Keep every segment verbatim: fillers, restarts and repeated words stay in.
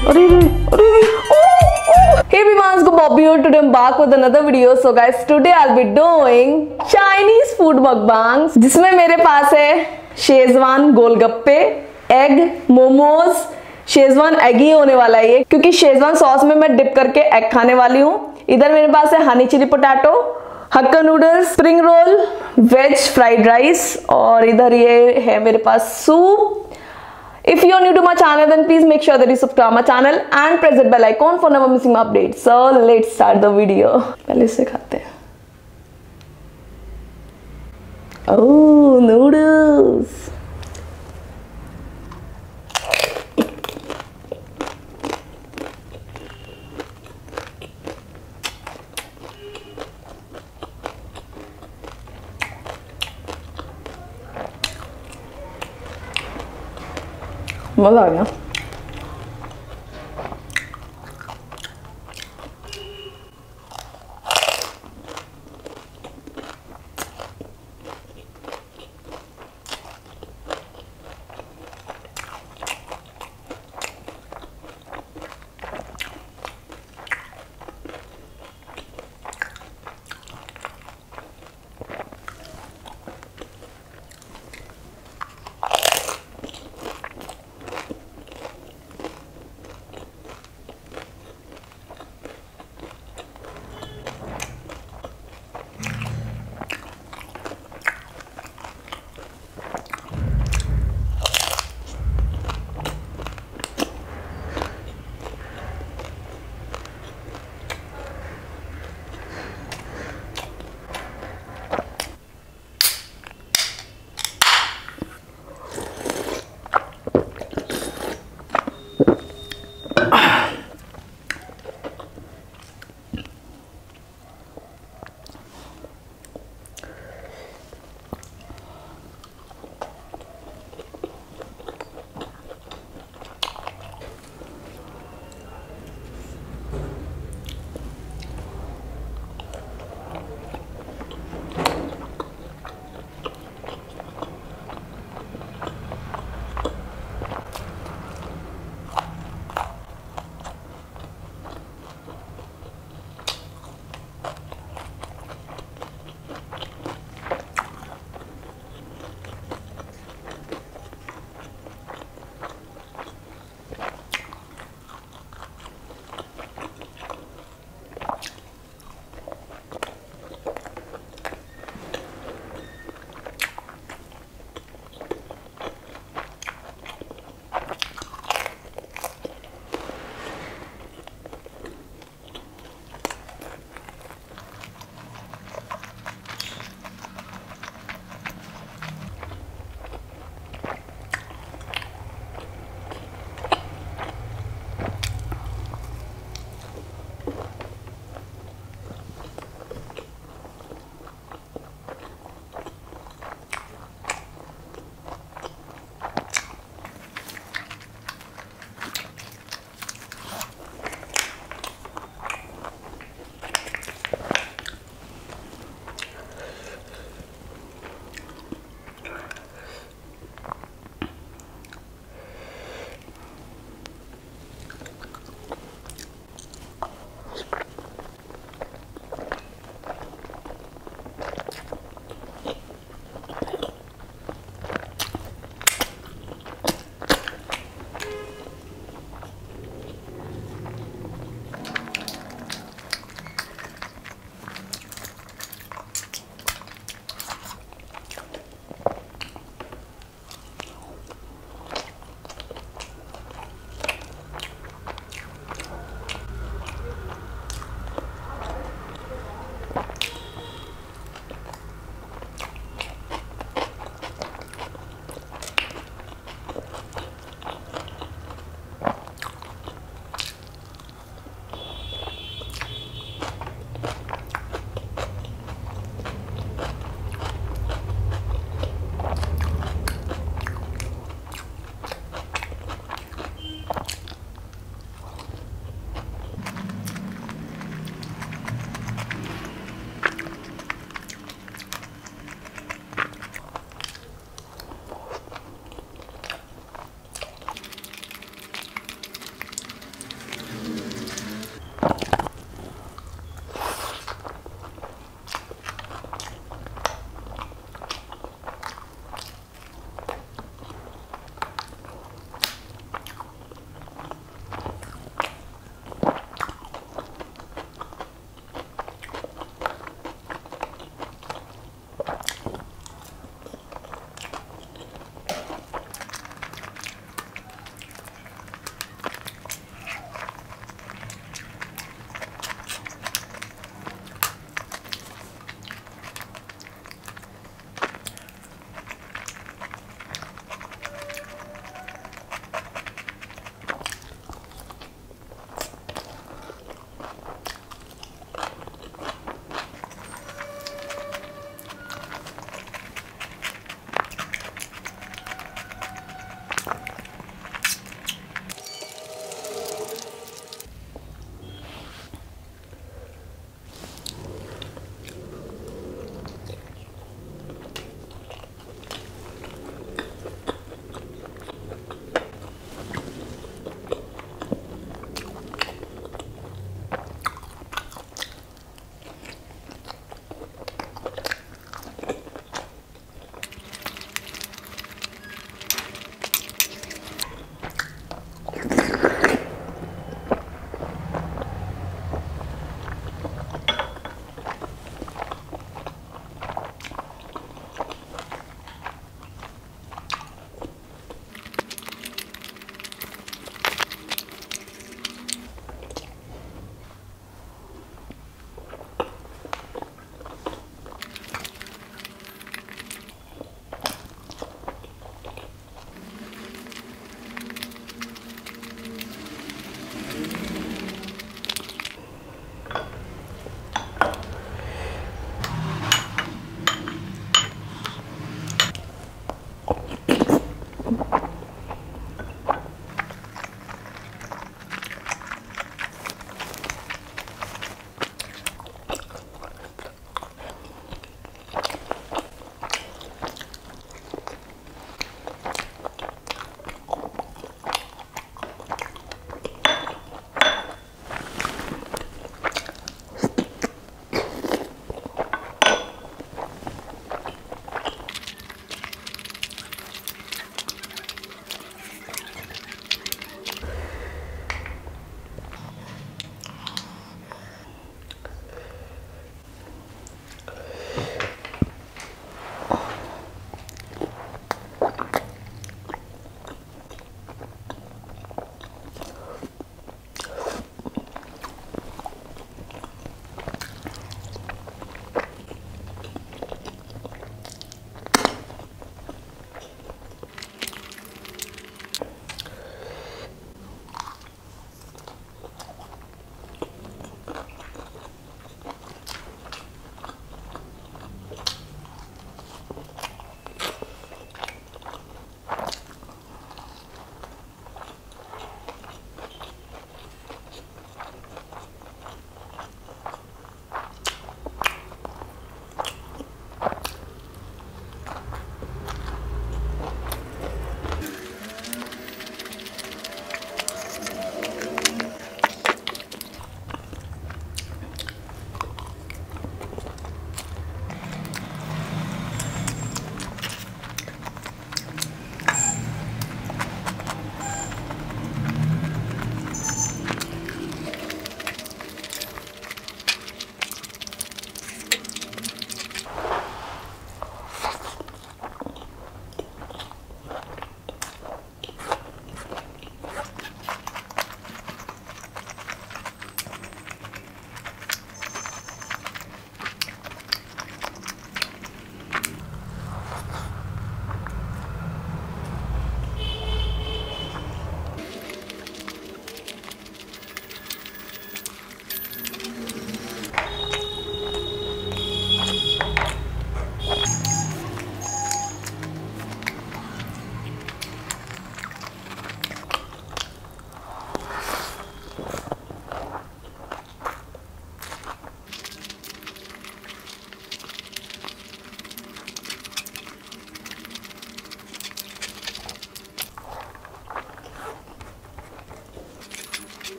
अरे अरे Hey everyone, it's Bobby here. Today I'm back with another video. So guys, today I'll be doing Chinese food mukbangs, जिसमें मेरे पास है schezwan golgappe, egg momos. Schezwan egg ही होने वाला है ये, क्योंकि शेजवान सॉस में मैं डिप करके एग खाने वाली हूँ। इधर मेरे पास है honey chilli potato, hakka noodles, spring roll, veg fried rice, और इधर ये है मेरे पास soup. If you are new to my channel, then please make sure that you subscribe my channel and press the bell icon for never missing my updates. So let's start the video. पहले इसे खाते हैं। Oh, noodles. मजा आ गया।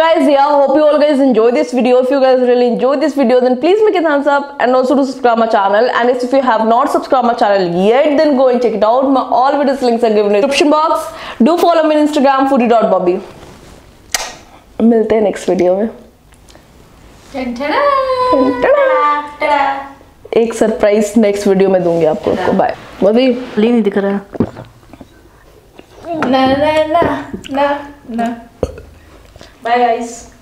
guys, yeah, hope you all guys enjoy this video. If you guys really enjoy this video, then please make a thumbs up and also do subscribe my channel. And if you have not subscribed my channel yet, then go and check it out. My all videos links are given in the description box. Do follow me on Instagram foodie dot bobby. मिलते हैं next video में. एक surprise next video में दूंगी आपको. Bye. Bobby नहीं दिख रहा है. ना ना ना ना ना. Bye guys.